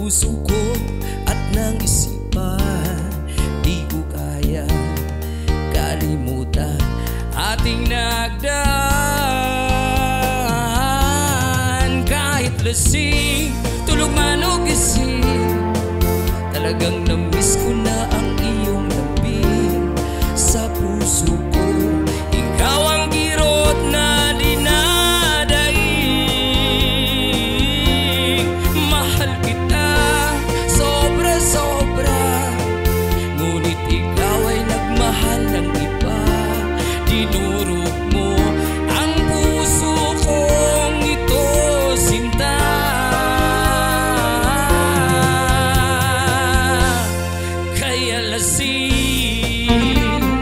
puso ko at ng isipan. Di ko kaya kalimutan ating nagdaan. Kahit lasing, tulog man o gising, talagang namiss ko na ang iyong lambing sa puso ko. Ikaw ang kirot na dinadaig. Mahal kita sobra-sobra, ngunit ikaw ay nagmahal ng iba. Dinurog mo ang puso kong ito, sinta. Kaya lasing.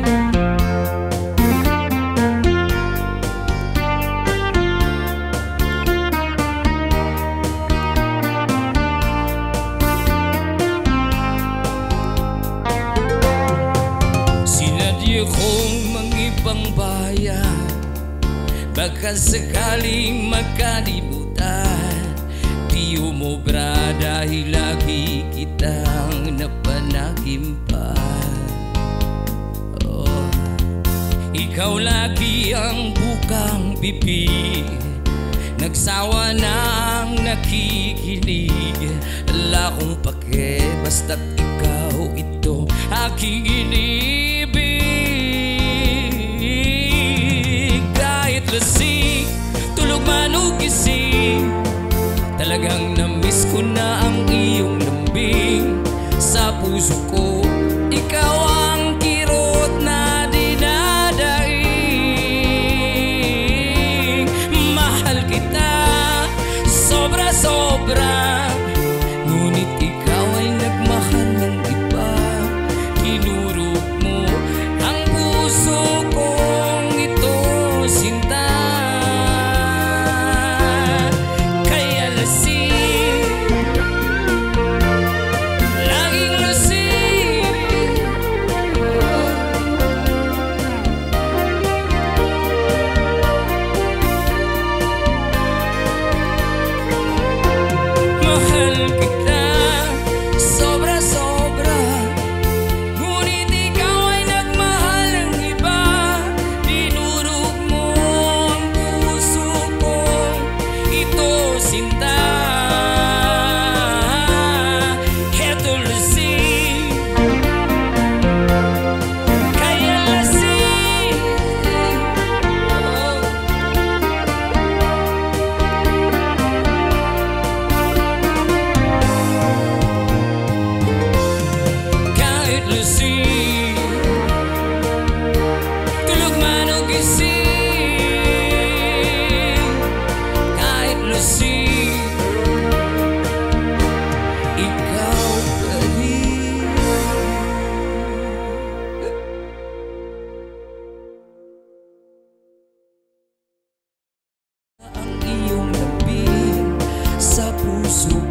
Sinadya kong mangibang bayan, baka sakaling magkalimutan. Di umobra dahil lagi kitang napanagimpan. Oh, ikaw lagi ang bukang bibig, nagsawa nang nakikinig. Wala kong pake, basta't ikaw ito aking inibig. Kahit lasing, tulog man o gising, talagang namiss ko na ang iyong lambing sa puso ko. Ikaw ang kirot na dinadaig. Mahal kita sobra-sobra, ngunit ikaw ay nagmahal ng iba. Tinurog mo ang puso kong ito, sinta. Kaya lasing, laging lasing. Mahal kita sobra-sobra, ngunit ikaw ay nagmahal ng iba. Dinurog mo ang puso kong ito, sinta. Eto lasing, kaya lasing. Oh. Kahit lasing, tulog man o gising. Kahit lasing, ikaw pa rin. Ang iyong lambing sa puso